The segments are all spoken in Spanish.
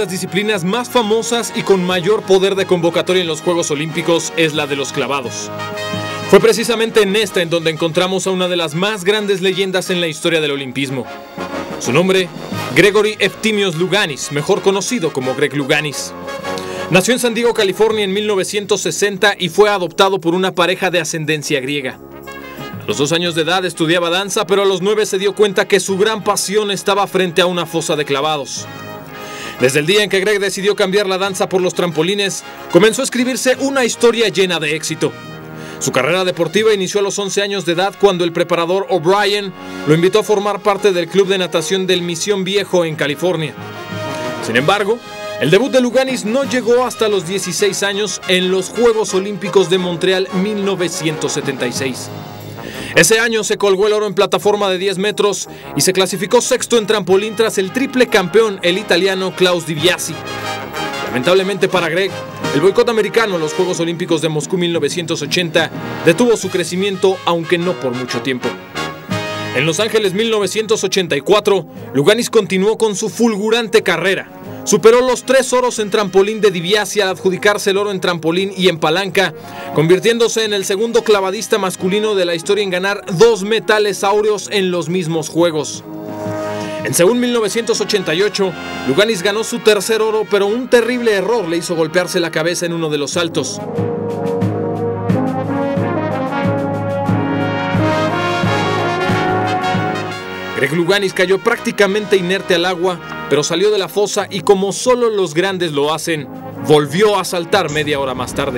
las disciplinas más famosas y con mayor poder de convocatoria en los Juegos Olímpicos es la de los clavados. Fue precisamente en esta en donde encontramos a una de las más grandes leyendas en la historia del olimpismo. Su nombre, Grigori Eftimios Louganis, mejor conocido como Greg Louganis. Nació en San Diego, California en 1960 y fue adoptado por una pareja de ascendencia griega. A los 2 años de edad estudiaba danza, pero a los 9 se dio cuenta que su gran pasión estaba frente a una fosa de clavados. Desde el día en que Greg decidió cambiar la danza por los trampolines, comenzó a escribirse una historia llena de éxito. Su carrera deportiva inició a los 11 años de edad cuando el preparador O'Brien lo invitó a formar parte del club de natación del Misión Viejo en California. Sin embargo, el debut de Louganis no llegó hasta los 16 años en los Juegos Olímpicos de Montreal 1976. Ese año se colgó el oro en plataforma de 10 metros y se clasificó sexto en trampolín tras el triple campeón, el italiano Klaus Di Biasi. Lamentablemente para Greg, el boicot americano a los Juegos Olímpicos de Moscú 1980 detuvo su crecimiento, aunque no por mucho tiempo. En Los Ángeles 1984, Louganis continuó con su fulgurante carrera. Superó los 3 oros en trampolín de Di Biasi al adjudicarse el oro en trampolín y en palanca, convirtiéndose en el segundo clavadista masculino de la historia en ganar 2 metales áureos en los mismos Juegos. En Seúl 1988, Louganis ganó su tercer oro, pero un terrible error le hizo golpearse la cabeza en uno de los saltos. Greg Louganis cayó prácticamente inerte al agua, pero salió de la fosa y, como solo los grandes lo hacen, volvió a saltar media hora más tarde.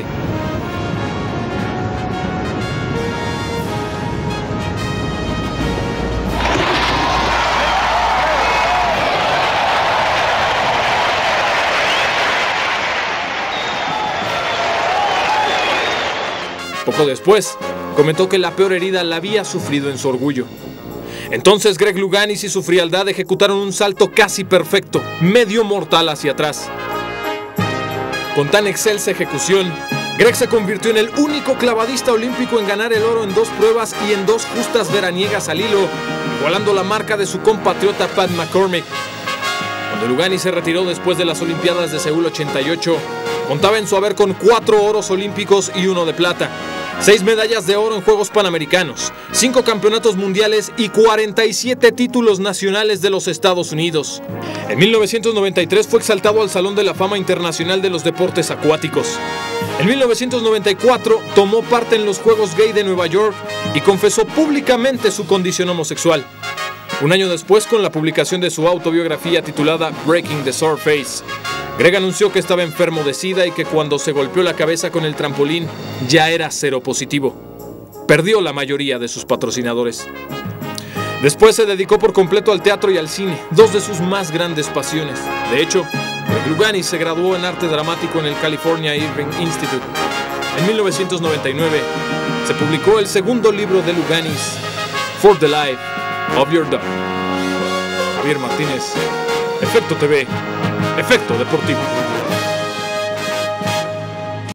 Poco después, comentó que la peor herida la había sufrido en su orgullo. Entonces Greg Louganis y su frialdad ejecutaron un salto casi perfecto, medio mortal hacia atrás. Con tan excelsa ejecución, Greg se convirtió en el único clavadista olímpico en ganar el oro en 2 pruebas y en 2 justas veraniegas al hilo, igualando la marca de su compatriota Pat McCormick. Cuando Louganis se retiró después de las Olimpiadas de Seúl 88, contaba en su haber con 4 oros olímpicos y 1 de plata, 6 medallas de oro en Juegos Panamericanos, 5 campeonatos mundiales y 47 títulos nacionales de los Estados Unidos. En 1993 fue exaltado al Salón de la Fama Internacional de los Deportes Acuáticos. En 1994 tomó parte en los Juegos Gay de Nueva York y confesó públicamente su condición homosexual. Un año después, con la publicación de su autobiografía titulada Breaking the Surface, Greg anunció que estaba enfermo de SIDA y que cuando se golpeó la cabeza con el trampolín ya era seropositivo. Perdió la mayoría de sus patrocinadores. Después se dedicó por completo al teatro y al cine, 2 de sus más grandes pasiones. De hecho, Greg Louganis se graduó en arte dramático en el California Irving Institute. En 1999 se publicó el segundo libro de Louganis, For the Life of Your Dog. Javier Martínez, Efecto TV, Efecto Deportivo.